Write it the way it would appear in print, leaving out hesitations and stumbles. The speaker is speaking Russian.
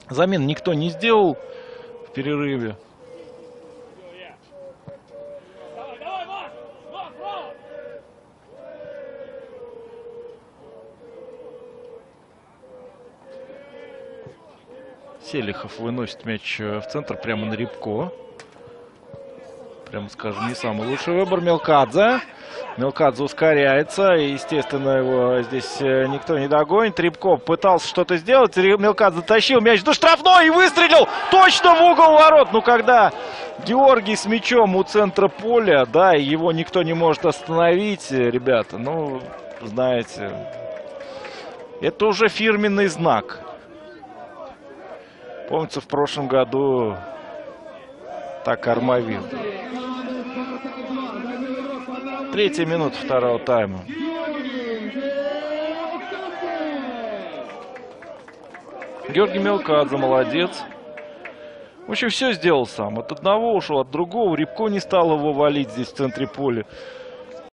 Замен никто не сделал в перерыве. Селихов выносит мяч в центр, прямо на Рябко. Прямо скажем, не самый лучший выбор. Мелкадзе. Мелкадзе ускоряется. И, естественно, его здесь никто не догонит. Рябко пытался что-то сделать. Мелкадзе тащил мяч до штрафной и выстрелил точно в угол ворот. Ну, когда Георгий с мячом у центра поля, да, и его никто не может остановить, ребята, ну, знаете, это уже фирменный знак. Помнится, в прошлом году так Армавир. 3-я минута второго тайма. Георгий Мелкадзе молодец. В общем, все сделал сам. От одного ушел, от другого. Рябко не стал его валить здесь в центре поля.